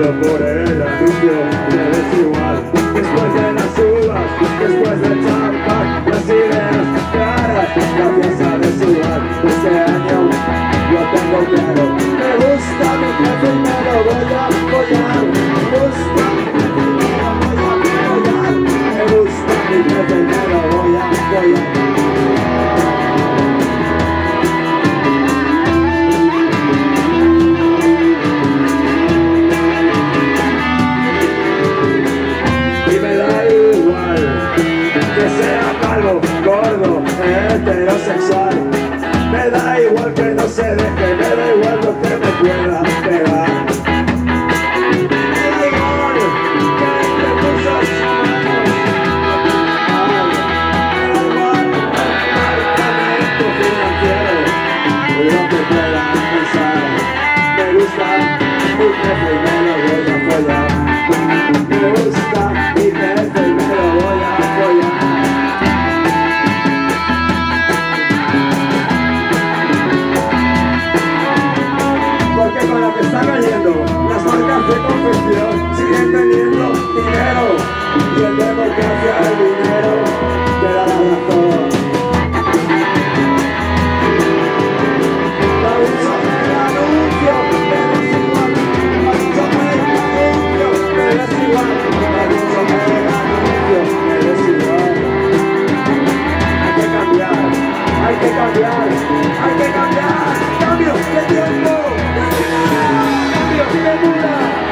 solo por el anuncio me ves igual. Después de las uvas, después del champán, las ideas claras, gracias a desigual. Este año lo tengo claro, me gusta mi jefe y me lo voy a apoyar. Me gusta mi jefe y me lo voy a apoyar. Me gusta mi jefe y me lo voy a apoyar. Gordo, heterosexual, me da igual que no se deje, me da igual lo que me pueda pegar. Me da igual que te puso su mano. Me da igual el marcamiento financiero y lo que pueda pensar. Me gusta mi jefe y me lo voy a apoyar. Me gusta mi jefe y me lo voy a apoyar. Con lo que está cayendo, las marcas de confesión siguen teniendo dinero y en democracia el dinero te da la razón. Aviso del anuncio, me des igual. Aviso del anuncio, me des igual. Aviso del anuncio, me des igual. Hay que cambiar, hay que cambiar, hay que cambiar. Cambio de tiempo. ¡Cambio de muda!